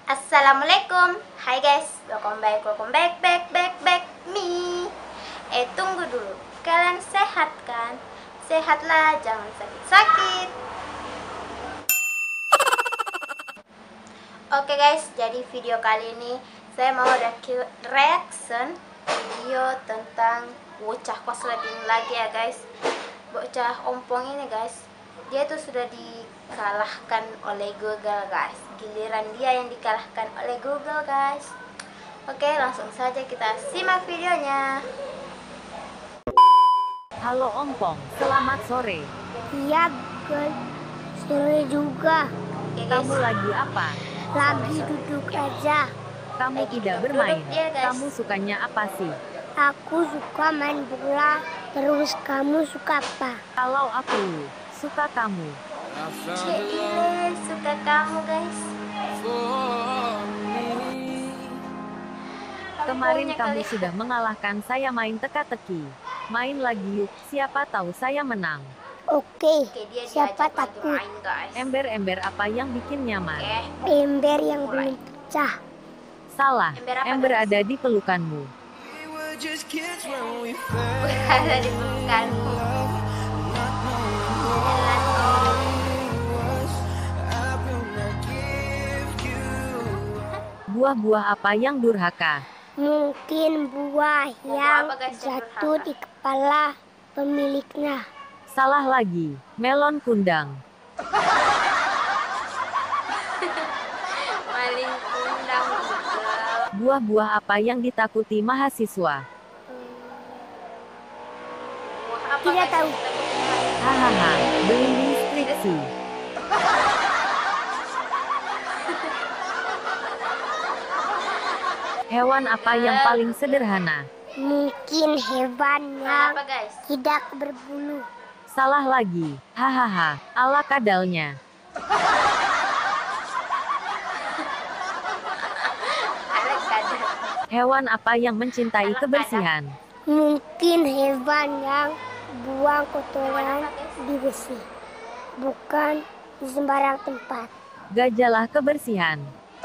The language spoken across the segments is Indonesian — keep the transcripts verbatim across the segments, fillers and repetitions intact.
Assalamualaikum. Hai guys, welcome back, welcome back, back, back, back me. Eh tunggu dulu, kalian sehat kan? Sehatlah, jangan sakit-sakit. Oke guys, jadi video kali ini saya mau reac- reaction video tentang bocah kosleting lagi ya guys. Bocah ompong ini guys, dia tuh sudah dikalahkan oleh Google guys. Giliran dia yang dikalahkan oleh Google guys. Oke, langsung saja kita simak videonya. Halo Ompong, selamat sore. Iya, Google. Sore juga. Oke guys, Kamu lagi apa? Lagi duduk aja. Kamu Lagi tidak duduk-duduk bermain. dia, guys. Kamu sukanya apa sih? Aku suka main bola. Terus kamu suka apa? Kalau aku suka kamu. Cile, suka kamu guys. Kemarin Ompongnya kamu kali. sudah mengalahkan saya main teka-teki. Main lagi yuk, siapa tahu saya menang. Oke, Oke, dia siapa diajak lagi takut? main guys. Ember-ember apa yang bikin nyaman? Oke, Ember yang Mulai. belum pecah. Salah, Ember apa, ember guys? ada di pelukanmu. berada di pelukanmu. Jalan om. Buah-buah apa yang durhaka? Mungkin buah Buah yang apa, guys, yang jatuh durhaka? di kepala pemiliknya. Salah lagi, melon kundang. Maling kundang Google. Buah-buah apa yang ditakuti mahasiswa? Buah apa, Tidak guys, tahu. yang kita butuhkan? Hahaha, belimbing skripsi. Hewan apa yang paling sederhana? Mungkin hewan yang Apa guys? tidak berbulu. Salah lagi. Hahaha, ala kadalnya. Alek kadang. Hewan apa yang mencintai kebersihan? Mungkin hewan yang buang kotoran di besi. Bukan di sembarang tempat. Gajalah kebersihan.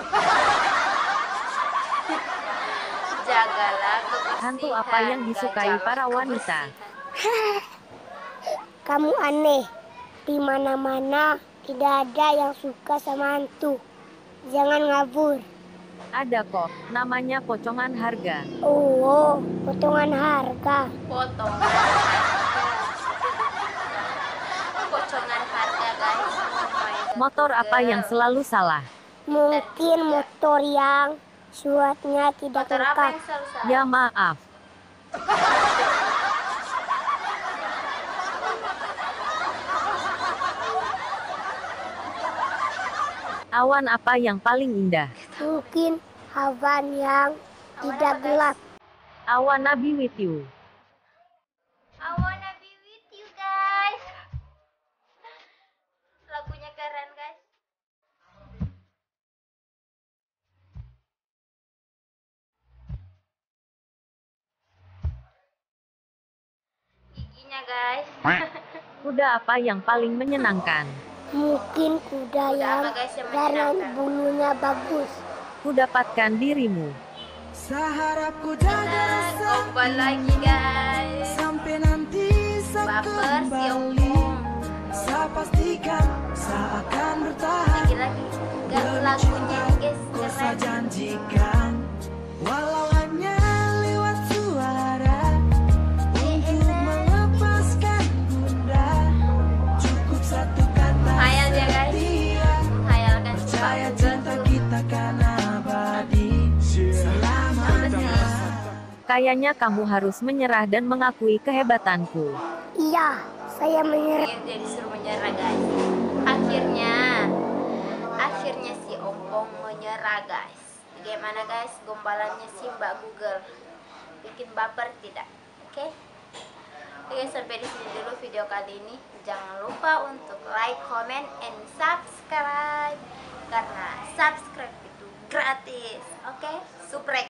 Jagalah kebersihan. Hantu apa yang disukai Gajalah para wanita? kebersihan. Kamu aneh. Di mana-mana tidak ada yang suka sama hantu. Jangan ngabur. Ada kok, namanya pocongan harga. Oh, potongan harga. Potongan harga. Pocongan harga guys. Oh my God. Motor apa yang selalu salah? Mungkin motor yang suratnya tidak Motor apa lengkap. yang selalu salah? Ya maaf. Awan apa yang paling indah? Mungkin awan yang tidak gelap. I wanna be with you. I wanna be with you guys. Lagunya keren guys. Giginya guys. Kuda apa yang paling menyenangkan? Mungkin kuda Kuda yang apa, guys, yang warna menyenangkan? bulunya bagus. Kudapatkan dirimu. Seharapku jaga rasa Gombal lagi guys. sampai nanti saya Baper si kembali. Ompong. Saya pastikan saya akan bertahan. Lagi-lagi ganti lagunya nih guys. Kau saya Keren. janjikan, walau hanya lewat suara, untuk melepaskan bunda. Cukup satu kata Hayal dia, guys. setia. Hayalkan Percaya coba cinta Google. kita kan abadi selamanya. Kayaknya kamu harus menyerah dan mengakui kehebatanku. Iya, saya menyerah. Dia dia disuruh menyerah guys. Akhirnya, akhirnya si Ompong menyerah guys. Bagaimana guys gombalannya si Mbak Google? Bikin baper tidak? Oke? Oke sampai di sini dulu video kali ini. Jangan lupa untuk like, comment, and subscribe karena subscribe itu gratis. Oke? Suprek.